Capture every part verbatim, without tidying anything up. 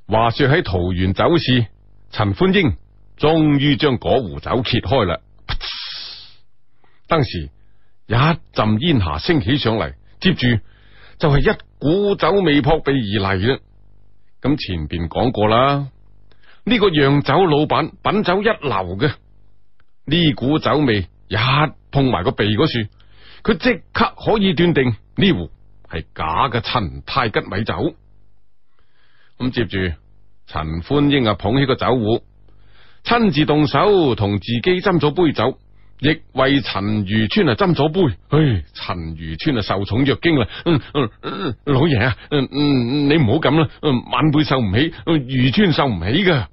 話說喺桃園酒市，陳歡英終於將嗰壺酒揭開啦。當時一陣煙霞升起上嚟，接住就係一股酒味撲鼻而嚟啦。咁前邊講過啦，呢個釀酒老闆品酒一流嘅，呢股酒味一碰埋個鼻嗰處，佢即刻可以斷定呢壺係假嘅陳太吉米酒。咁接住陳歡英啊捧起個酒壺，親自動手同自己斟咗杯酒，亦為陳如川啊斟咗杯。唉，陳如川啊受寵若驚啦。嗯嗯嗯，老爺啊，嗯嗯，你唔好咁啦，晚輩受唔起，如川受唔起噶。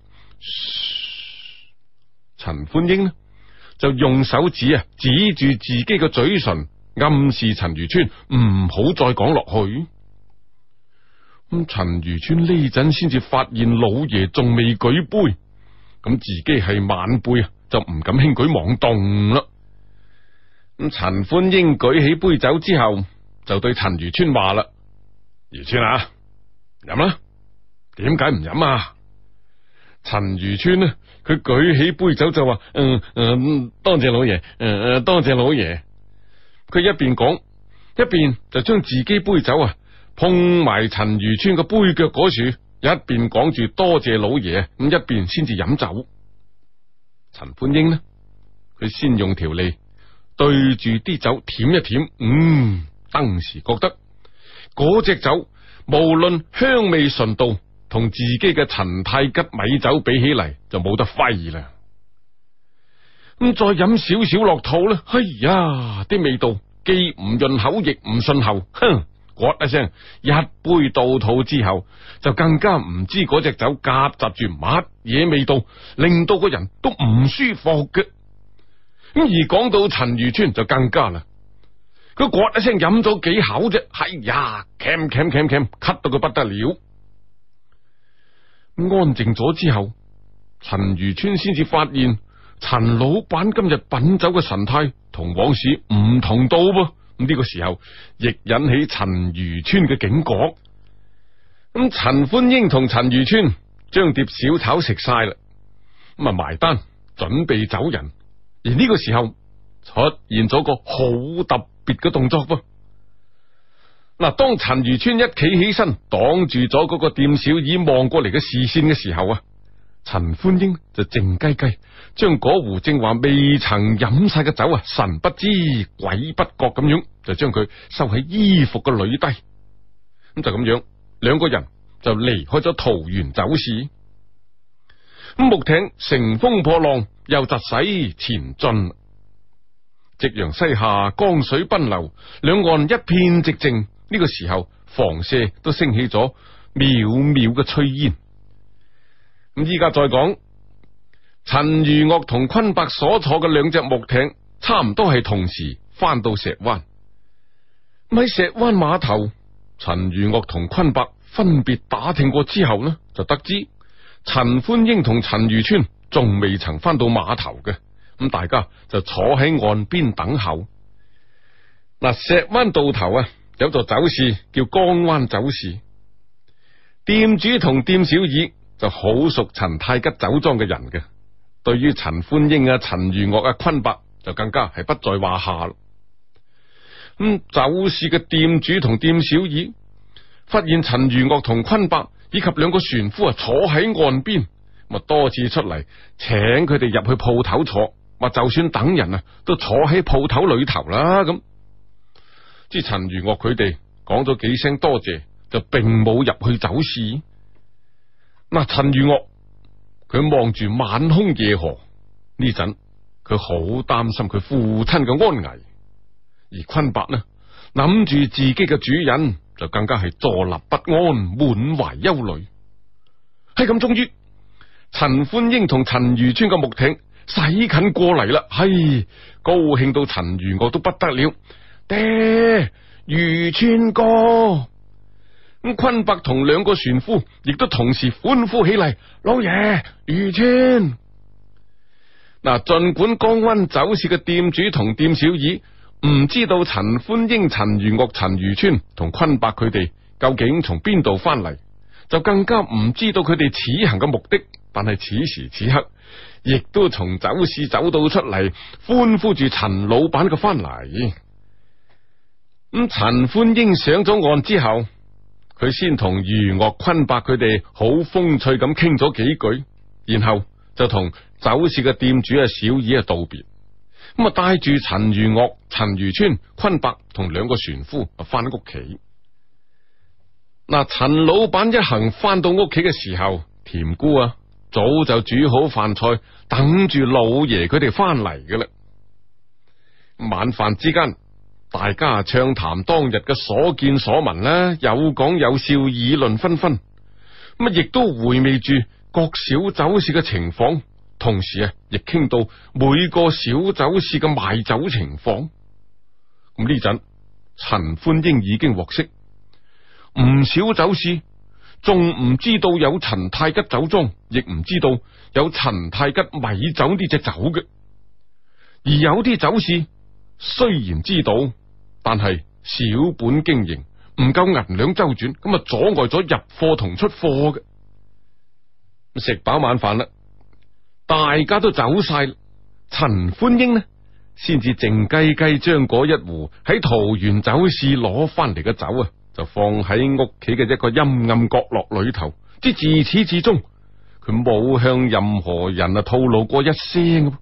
陳歡英呢就用手指啊指住自己嘅嘴唇，暗示陳如川唔好再講落去。咁陳如川呢陣先至發現老爺仲未舉杯，咁自己係晚輩啊，就唔敢輕舉妄動啦。咁陳歡英舉起杯酒之後，就對陳如川話啦：如川啊，飲啦，點解唔飲啊？陳如川呢，佢舉起杯酒就話：嗯嗯，多謝老爺，誒誒，多謝老爺。佢一邊講，一邊就將自己杯酒啊碰埋陳如川個杯腳嗰處，一邊講住多謝老爺，咁一邊先至飲酒。陳歡英呢，佢先用條脷對住啲酒舔一舔，嗯，當時覺得嗰隻酒無論香味純度同自己嘅陳太吉米酒比起嚟就冇得揮啦。咁再飲少少落肚咧，哎呀，啲味道既唔潤口亦唔順喉，哼！嗰一聲，一杯到肚之後，就更加唔知嗰隻酒夾雜住乜嘢味道，令到個人都唔舒服嘅。咁而講到陳如川就更加啦，佢嗰一聲飲咗幾口啫，係呀，咳咳咳咳，咳到佢不得了。安靜咗之後，陳如川先至發現陳老闆今日品酒嘅神態同往時唔同到噃。咁呢個時候亦引起陳如川嘅警覺。咁陳歡英同陳如川將碟小炒食晒啦，咁啊埋單準備走人。而呢個時候出現咗個好特別嘅動作噃。嗱，當陳如川一企起身擋住咗嗰個店小二望過嚟嘅視線嘅時候啊，陳歡英就靜雞雞將嗰壺正話未曾飲晒嘅酒啊，神不知鬼不覺咁樣就將佢收喺衣服嘅裏低。咁就咁樣，兩個人就離開咗桃園酒市。咁木艇乘風破浪又疾駛前進。夕陽西下，江水奔流，兩岸一片寂靜。呢個時候，房舍都升起咗渺渺嘅炊煙。咁依家再講，陳如岳同坤伯所坐嘅兩隻木艇，差唔多係同時翻到石灣。喺石灣碼頭，陳如岳同坤伯分別打聽過之後呢，就得知陳歡英同陳如川仲未曾翻到碼頭嘅。咁大家就坐喺岸邊等候。嗱，石灣渡頭啊，有座酒市叫江灣酒市，店主同店小二就好熟陳太吉酒莊嘅人嘅，對於陳歡英啊、陳如岳啊、坤伯就更加係不在話下咯。咁、嗯、酒市嘅店主同店小二發現陳如岳同坤伯以及兩個船夫啊坐喺岸邊，咪多次出嚟請佢哋入去鋪頭坐，話就算等人啊都坐喺鋪頭裏頭啦。咁即係陳如岳佢哋講咗幾聲多謝，就並冇入去酒市。嗱，陳如岳佢望住晚空夜河呢陣，佢好擔心佢父親嘅安危；而坤伯呢，諗住自己嘅主人，就更加係坐立不安，滿懷憂慮。係咁，終於陳歡英同陳如川嘅木艇駛近過嚟啦，係高興到陳如岳都不得了。爹，如川哥！咁坤伯同兩個船夫亦都同時歡呼起嚟，老爺，如川！嗱，盡管江灣酒市嘅店主同店小二唔知道陳歡英、陳如岳、陳如川同坤伯佢哋究竟從邊度翻嚟， 就更加唔知道佢哋此行嘅目的。但係此時此刻，亦都從酒肆走到出嚟，歡呼住陳老闆嘅翻嚟。咁陳歡英上咗岸之後，佢先同余岳、坤伯佢哋好風趣咁傾咗幾句，然後就同酒肆嘅店主啊小二啊道別，咁啊帶住陳余岳、陳余村、坤伯同兩個船夫啊翻屋企。嗱，陳老闆一行翻到屋企嘅時候，甜姑啊早就煮好飯菜，等住老爺佢哋翻嚟嘅啦。晚飯之間，大家暢談當日嘅所見所聞啦，有講有笑，議論紛紛。咁啊，亦都回味住各小酒肆嘅情況，同時啊，亦傾到每個小酒肆嘅賣酒情況。咁呢陣，陳歡英已經獲悉，唔少酒肆仲唔知道有陳太吉酒莊，亦唔知道有陳太吉米酒呢隻酒嘅。而有啲酒肆雖然知道，但係小本經營，唔夠銀兩周轉，咁啊阻礙咗入貨同出貨嘅。食飽晚飯啦，大家都走晒，陳歡英呢，先至靜雞雞將嗰一壺喺桃園酒肆攞翻嚟嘅酒啊，就放喺屋企嘅一個陰暗角落裏頭。即自始至終，佢冇向任何人啊透露過一聲。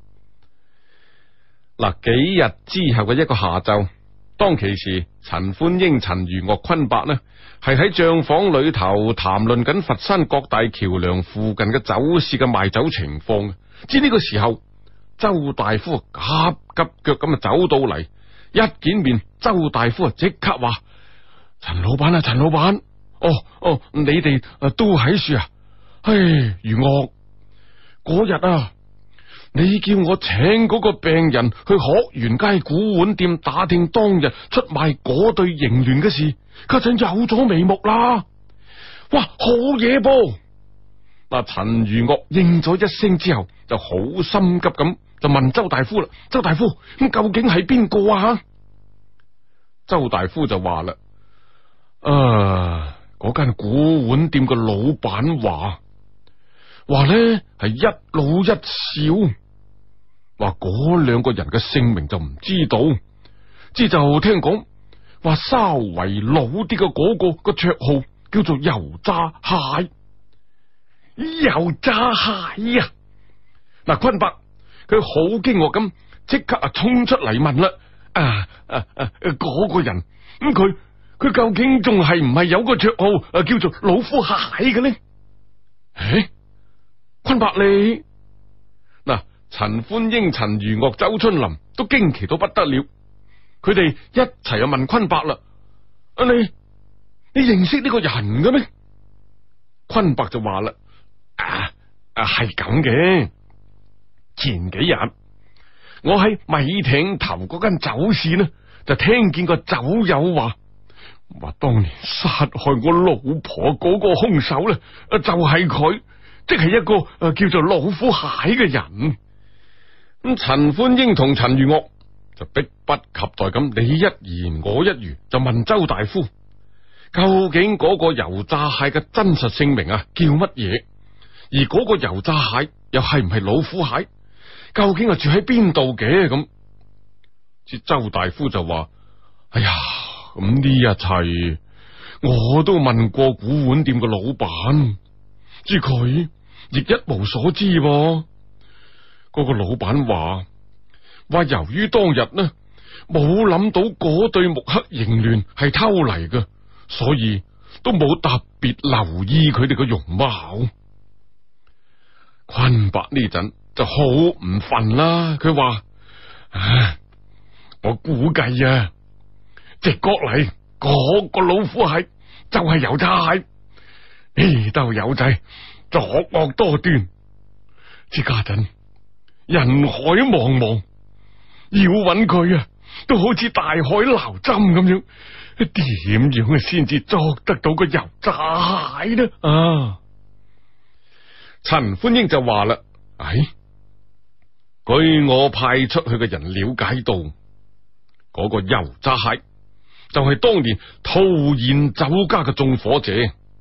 嗱，幾日之後嘅一個下晝，當其時陳歡英、陳余岳、坤伯呢，係喺賬房裏頭談論緊佛山各大橋梁附近嘅酒肆嘅賣酒情況。至呢個時候，周大夫急急腳咁啊走到嚟，一見面，周大夫啊即刻話：陳老闆啊，陳老闆，哦哦，你哋都喺樹啊？唉，余岳，嗰日啊，你叫我請嗰個病人去鶴園街古玩店打聽當日出賣嗰對銀聯嘅事，家陣有咗眉目啦！哇，好嘢噃！嗱，陳余岳應咗一聲之後，就好心急咁就問周大夫啦：周大夫，咁究竟係邊個啊？周大夫就話啦：啊，嗰間古玩店嘅老闆話話咧係一老一少。話嗰兩個人嘅姓名就唔知道，之就聽講話稍為老啲嘅嗰個個綽號叫做油炸蟹。油炸蟹啊！嗱，坤伯佢好驚愕咁，即刻啊衝出嚟問啦：啊啊啊！嗰個人咁佢佢究竟仲係唔係有個綽號啊叫做老夫蟹嘅呢？誒，坤伯你嗱。陳歡英、陳余岳、周春林都驚奇到不得了，佢哋一齊啊問坤伯啦：啊，你你認識呢個人嘅咩？坤伯就話啦：啊啊係咁嘅，前幾日我喺米艇頭嗰間酒肆呢，就聽見個酒友話，話當年殺害我老婆嗰個兇手咧，就係佢，即係一個誒叫做老夫蟹嘅人。咁陳歡英同陳余岳就迫不及待咁你一言我一語，就問周大夫：究竟嗰個油炸蟹嘅真實姓名啊叫乜嘢？而嗰個油炸蟹又係唔係老虎蟹？究竟係住喺邊度嘅？咁，即周大夫就話：哎呀，咁呢一切我都問過古玩店嘅老闆，知佢亦一無所知噃。嗰個老闆話話由於當日呢冇諗到嗰對木刻銀聯係偷嚟嘅，所以都冇特別留意佢哋嘅容貌。坤伯呢陣就好唔忿啦，佢話：唉，我估計啊，直覺嚟嗰個老虎蟹就係油炸蟹，呢兜友仔作惡多端，知家陣人海茫茫，要揾佢啊，都好似大海撈針咁樣，點樣先至捉得到個油炸蟹呢？啊！陳歡英就話啦：唉，據我派出去嘅人了解到，嗰個油炸蟹就係當年陶然酒家嘅縱火者，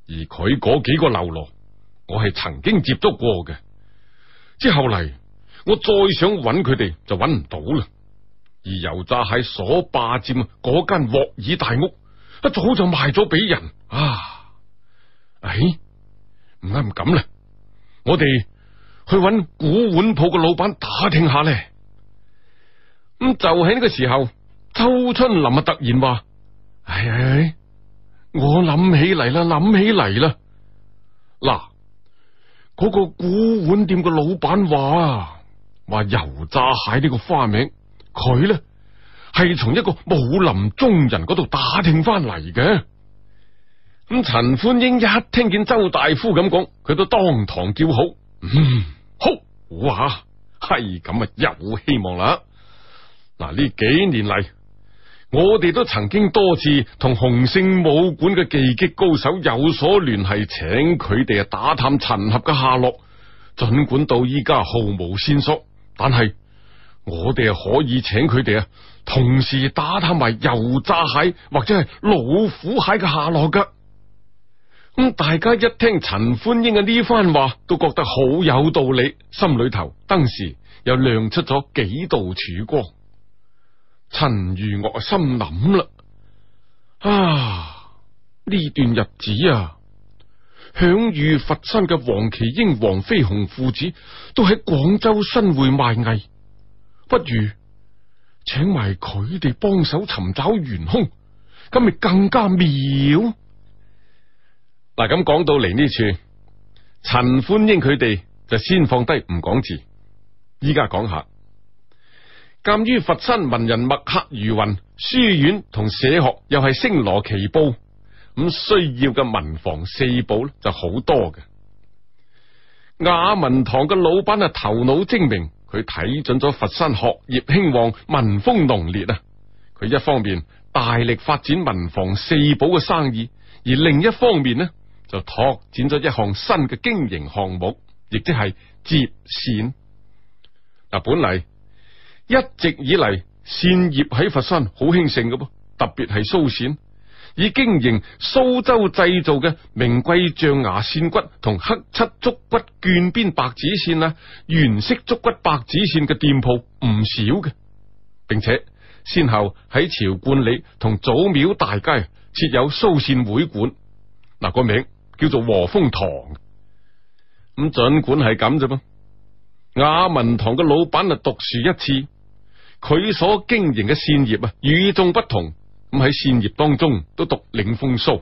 而佢嗰幾個嘍囉，我係曾經接觸過嘅。之後嚟，我再想揾佢哋就揾唔到啦。而油炸蟹所霸佔嗰間沃爾大屋，一早就賣咗俾人啊！唉，唔啱咁啦，我哋去揾古玩鋪嘅老闆打聽下咧。咁就喺呢個時候，周春林啊突然話：唉唉，我諗起嚟啦，諗起嚟啦！嗱，嗰個古玩店嘅老闆話，話油炸蟹呢個花名，佢咧係從一個武林中人嗰度打聽翻嚟嘅。咁陳歡英一聽見周大夫咁講，佢都當堂叫好。嗯，好哇，係咁啊，有希望啦！嗱，呢幾年嚟，我哋都曾經多次同洪聖武館嘅技擊高手有所聯繫，請佢哋啊打探陳俠嘅下落。盡管到依家毫無線索，但係我哋啊可以請佢哋啊同時打探埋油炸蟹或者係老虎蟹嘅下落噶。咁大家一聽陳歡英嘅呢番話，都覺得好有道理，心裏頭當時又亮出咗幾道曙光。陳如岳心諗啦，啊，呢段日子啊，享譽佛山嘅黃麒英、黃飛鴻父子都喺廣州新會賣藝，不如請埋佢哋幫手尋找元兇，咁咪更加妙。嗱，咁講到嚟呢處，陳歡英佢哋就先放低唔講字，依家講下。鑒於佛山文人墨客如雲，書院同社學又係星羅棋布，咁需要嘅文房四寶咧就好多嘅。雅文堂嘅老闆啊，頭腦精明，佢睇準咗佛山學業興旺，民風濃烈啊。佢一方面大力發展文房四寶嘅生意，而另一方面呢，就拓展咗一項新嘅經營項目，亦即係接線。嗱，本嚟一直以嚟，線業喺佛山好興盛嘅噃，特別係蘇線，以經營蘇州製造嘅名貴象牙線骨同黑漆竹骨絹邊白紙線啊，原色竹骨白紙線嘅店鋪唔少嘅，並且先後喺朝冠里同祖廟大街設有蘇線會館，嗱，個名叫做和風堂。咁盡管係咁啫噃，雅文堂嘅老闆啊獨樹一幟。佢所經營嘅線業啊，與眾不同，咁喺線業當中都獨領風騷。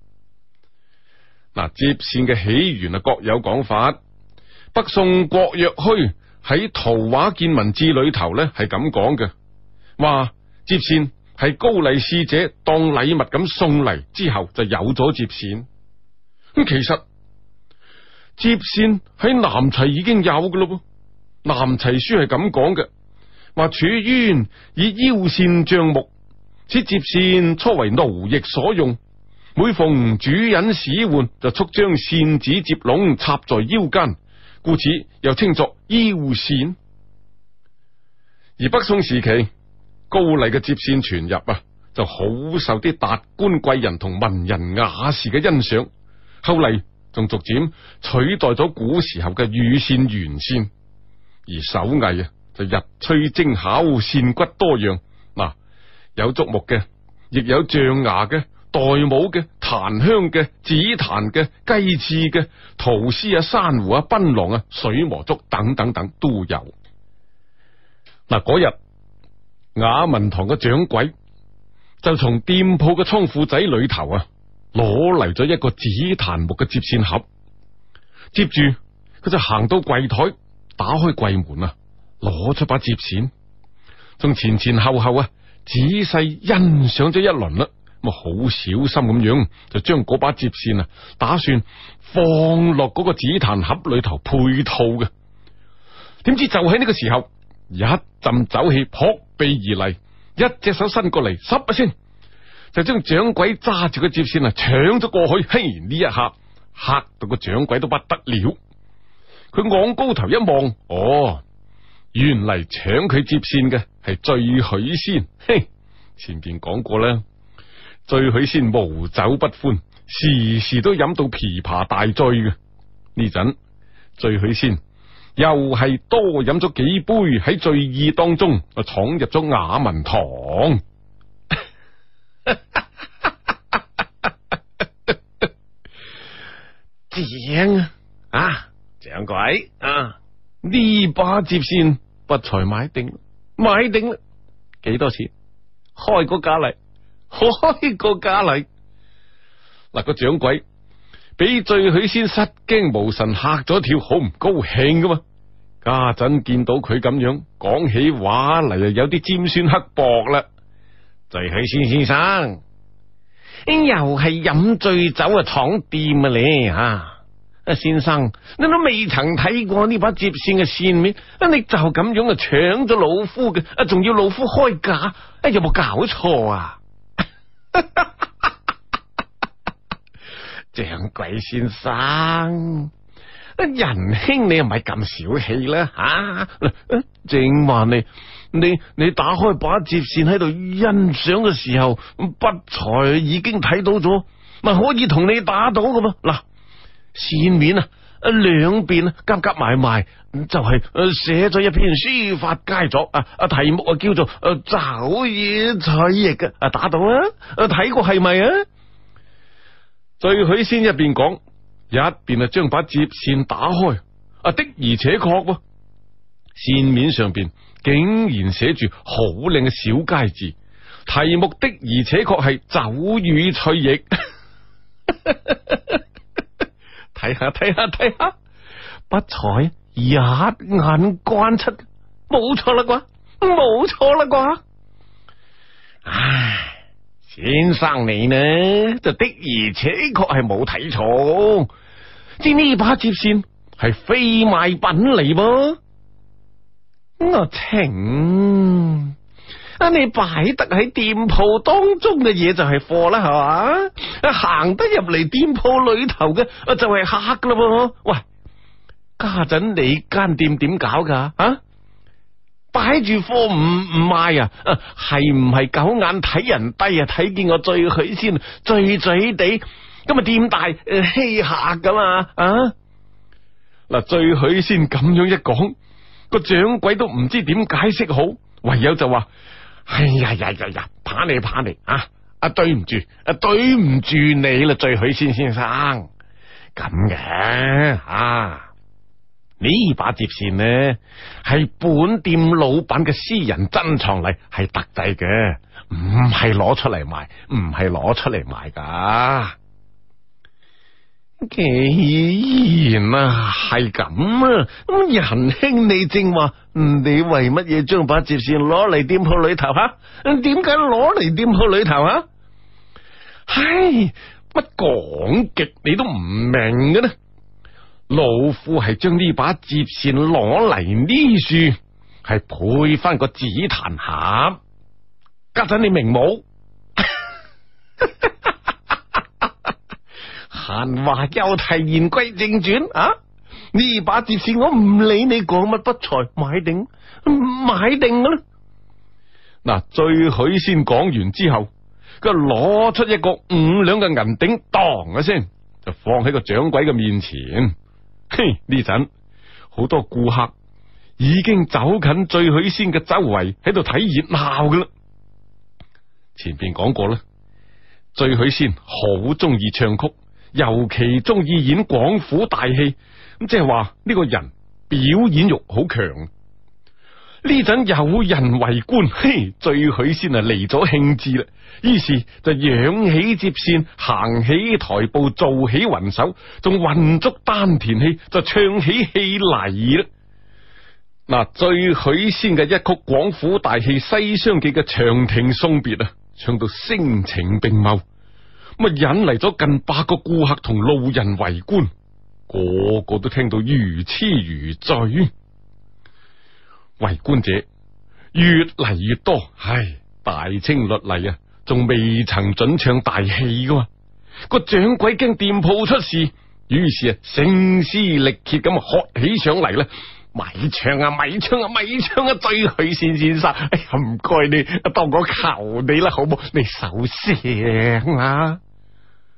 嗱，接線嘅起源啊，各有講法。北宋郭若虛喺《圖畫見聞志》裏頭咧係咁講嘅，話接線係高麗使者當禮物咁送嚟之後就有咗接線。咁其實接線喺南齊已經有噶咯噃，南齊書係咁講嘅。話處淵以腰線障目，此接線初為奴役所用，每逢主人使喚，就速將線子接攏插在腰間，故此又稱作腰線。而北宋時期高麗嘅接線傳入啊，就好受啲達官貴人同文人雅士嘅欣賞，後嚟仲逐漸取代咗古時候嘅羽線、圓線，而手藝啊就日趨精巧，線骨多樣。嗱，有竹木嘅，亦有象牙嘅、玳瑁嘅、檀香嘅、紫檀嘅、雞翅嘅、陶絲啊、珊瑚啊、檳榔啊、水磨竹等等等都有。嗱，嗰日雅文堂嘅掌櫃就從店鋪嘅倉庫仔裏頭啊攞嚟咗一個紫檀木嘅接線盒，接住佢就行到櫃台，打開櫃門啊，攞出把接線，仲前前後後啊仔細欣賞咗一輪啦，咁啊好小心咁樣就將嗰把接線啊打算放落嗰個紫檀盒裏頭配套嘅。點知就喺呢個時候，一陣酒氣撲鼻而嚟，一隻手伸過嚟，濕一聲就將掌櫃揸住個接線啊搶咗過去。嘿，呢一下嚇到個掌櫃都不得了，佢昂高頭一望，哦，原嚟搶佢接線嘅係醉許仙。嘿，前邊講過啦，醉許仙無酒不歡， 時時都飲到琵琶大醉嘅。呢陣醉許仙又係多飲咗幾杯，喺醉意當中啊闖入咗雅文堂。 正啊！啊，掌櫃啊，呢把接線不才買定，買定啦，幾多錢？開個價嚟，開個價嚟。 嗱，個掌櫃俾醉許仙失驚無神嚇咗一跳，好唔高興噶嘛。家陣見到佢咁樣講起話嚟，啊有啲尖酸刻薄啦。 醉許仙先生，又係飲醉酒啊闖店啊你啊！先生，你都未曾睇過呢把接線嘅線面，你就咁樣啊搶咗老夫嘅，啊仲要老夫開價，啊有冇搞錯啊？掌櫃先生，仁兄你又唔係咁小氣啦吓？正話你你你打開把接線喺度欣賞嘅時候，不才已經睇到咗，咪可以同你打到噶噃嗱。線面啊，兩邊夾夾埋埋，就係誒寫咗一篇書法佳作啊！啊題目啊叫做誒酒野取翼嘅啊，打到啊！睇過係咪啊？ 醉許仙一邊講，一邊啊將把接線打開啊，的而且確，線面上邊竟然寫住好靚嘅小佳字，題目的而且確係酒與取翼。 睇下睇下睇下，不才一眼關出，冇錯啦啩，冇錯啦啩。唉，先生你呢就的而且確係冇睇錯，知呢把接線係非賣品嚟噃。我請啊，你擺得喺店鋪當中嘅嘢就係貨啦，係嘛？啊，行得入嚟店鋪裏頭嘅啊就係客噶啦。喂，家陣你間店點搞噶？啊，擺住貨唔唔賣啊？啊，係唔係狗眼睇人低啊？睇見我醉許仙醉醉地，咁啊店大誒欺客噶嘛？啊， 嗱，醉許仙咁樣一講，個掌櫃都唔知點解釋好，唯有就話。 哎呀呀呀呀！怕你怕你啊！啊，對唔住，啊，對唔住你啦，醉許仙先生。咁嘅啊，呢把接線呢係本店老闆嘅私人珍藏嚟，係特製嘅，唔係攞出嚟賣，唔係攞出嚟賣噶。既然啊係咁啊，咁仁兄你正話，你為乜嘢將把接線攞嚟店鋪裏頭吓？點解攞嚟店鋪裏頭啊？唉，乜講極你都唔明嘅呢？老夫係將呢把接線攞嚟呢處，係配翻個紫檀盒。家陣你明冇？閒話休提，言歸正傳啊！呢把接線我唔理你講乜不才，買定買定啦。 嗱，醉許仙講完之後，佢攞出一個五兩嘅銀錠，當一聲就放喺個掌櫃嘅面前。嘿，呢陣好多顧客已經走近醉許仙嘅周圍喺度睇熱鬧噶啦。前邊講過啦，醉許仙好中意唱曲。尤其中意演廣府大戲，咁即係話呢個人表演欲好強。呢陣有人圍觀，嘿，醉許仙啊嚟咗興致啦，於是就揚起接線，行起台步，做起雲手，仲運足丹田氣，就唱起戲嚟啦。嗱，醉許仙嘅一曲廣府大戲《西廂記》嘅長亭送別啊，唱到聲情並茂。咁啊，引嚟咗近百個顧客同路人圍觀，個個都聽到如痴如醉。圍觀者越嚟越多，唉，大清律例啊，仲未曾准唱大戲噶嘛。個掌櫃驚店鋪出事，於是啊，聲嘶力竭咁喝起上嚟啦。咪唱啊，咪唱啊，咪唱啊！醉許仙先生，哎呀，唔該你，當我求你啦，好冇？你收聲啊！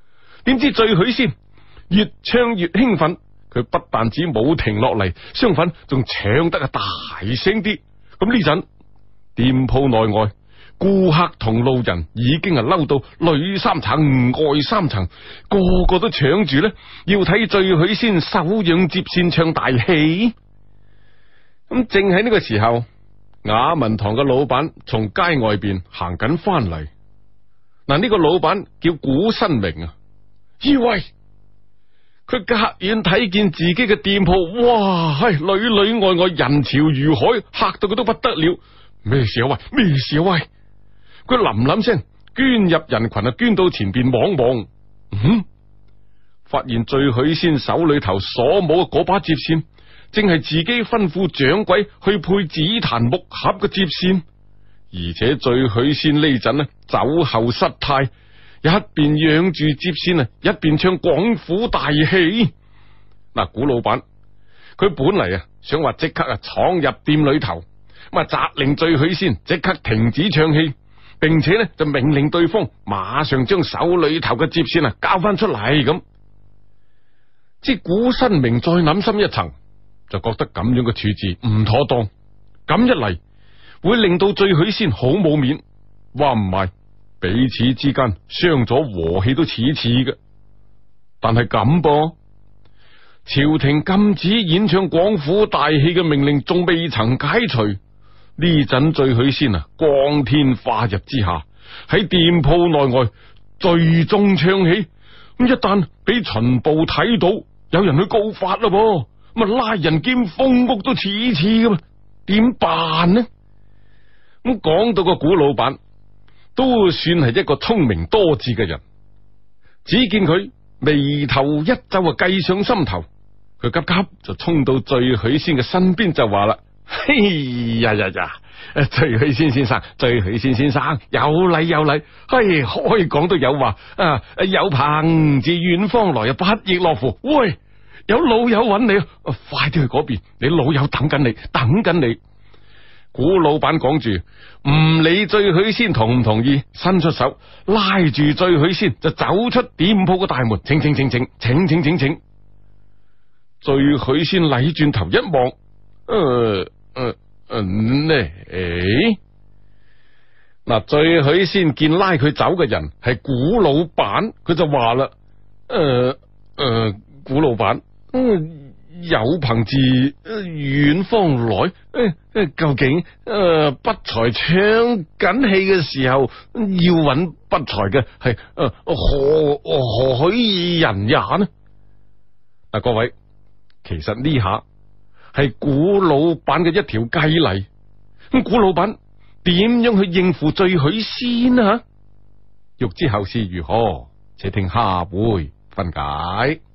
點知醉許仙越唱越興奮，佢不但止冇停落嚟，相反仲唱得啊大聲啲。咁呢陣店鋪內外顧客同路人已經係嬲到裏三層外三層，個個都搶住咧要睇醉許仙手仰接線唱大戲。咁正喺呢個時候，雅文堂嘅老闆從街外邊行緊翻嚟。嗱，呢個老闆叫古新明啊，咦喂！佢隔遠睇見自己嘅店鋪，哇，係裏裏外外人潮如海，嚇到佢都不得了。咩事啊喂？咩事啊喂？佢冧冧聲捐入人群啊，捐到前邊望望，嗯，發現醉許仙手裏頭所摸嘅嗰把接線，正係自己吩咐掌櫃去配紫檀木盒嘅接線。而且醉許仙呢陣呢酒後失態，一邊仰住接線啊，一邊唱廣府大戲。嗱，古老闆佢本嚟啊想話即刻啊闖入店裏頭，咁啊責令醉許仙即刻停止唱戲，並且呢就命令對方馬上將手裏頭嘅接線啊交翻出嚟。咁即古新明再諗深一層，就覺得咁樣嘅處置唔妥當，咁一嚟會令到醉許仙好冇面，話唔埋彼此之間傷咗和氣都似似嘅。但係咁噃，朝廷禁止演唱廣府大戲嘅命令仲未曾解除，呢陣醉許仙啊光天化日之下喺店鋪內外聚眾唱戲，咁一旦俾巡捕睇到，有人去告發啦噃，咁啊拉人兼封屋都似似噶嘛，點辦呢？咁講到個古老闆都算係一個聰明多智嘅人，只見佢眉頭一皺啊計上心頭，佢急急就衝到醉許仙嘅身邊就話啦：嘿呀呀呀，醉許仙先生，醉許仙先生有禮有禮，嘿開講都有話啊，有朋自遠方來啊，不亦樂乎。喂，有老友揾你，快啲去嗰邊，你老友等緊你，等緊你。古老闆講住，唔理醉許仙同唔同意，伸出手拉住醉許仙就走出店鋪嘅大門，請請請請請請請請。醉許仙禮轉頭一望，誒誒誒呢？誒，嗱，醉許仙見拉佢走嘅人係古老闆，佢就話啦：誒、呃、誒、呃，古老闆，嗯。有朋自遠方來，誒、呃、究竟誒、呃、不才唱緊戲嘅時候要揾不才嘅係誒何何許人也呢？嗱，各位，其實呢下係古老闆嘅一條計嚟，咁古老闆點樣去應付醉許仙啊？欲知後事如何，且聽下回分解。